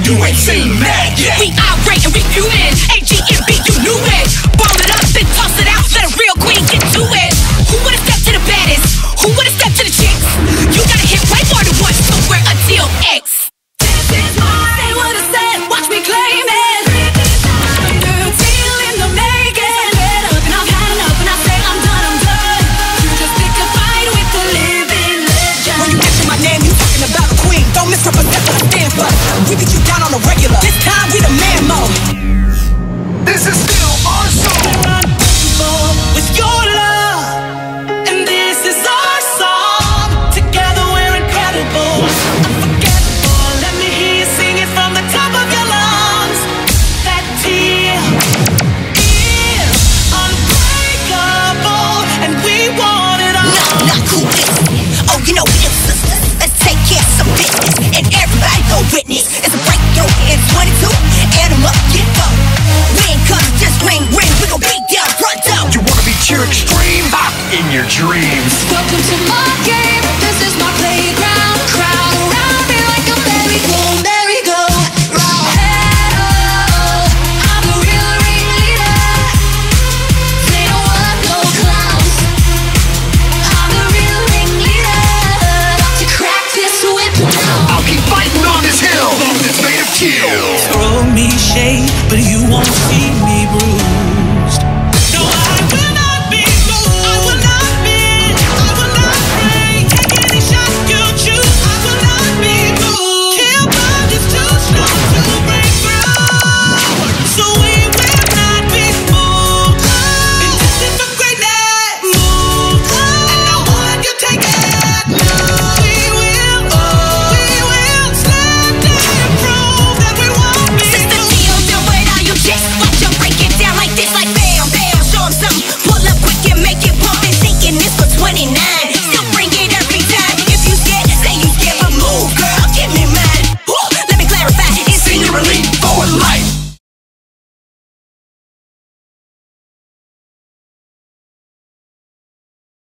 You ain't seen that yet. We irate and we fuming. AGMB, you knew it. Ball it up, then toss it out. Let a real queen get to it. Who would've stepped to the baddest? Who would've stepped to the chicks? You gotta hit way more than once. So we're until X. This is mine. Say what I said. Watch me claim it. We beat you down on the regular. This time we the man mode. This is still our song. With your love, and this is our song. Together we're incredible, unforgettable. Let me hear you sing it from the top of your lungs. That tear is unbreakable, and we want it all. Not cool. Oh, you know we the sisters. Let's take care of some business, and everybody go witness. It's a break your hands, 22, and I'm up, get up. We ain't coming, just ring, ring. We gon' beat down, front down. You wanna be cheer extreme? Hot in your dreams. Welcome to my game. This is my playground. Crowd around me like a merry-go, merry-go. Head up, I'm the real ringleader. They don't want no clowns. I'm the real ringleader. About to crack this whip now. I'll keep fighting on this hill that's made of tears. Throw me shade, but you won't see me bruise.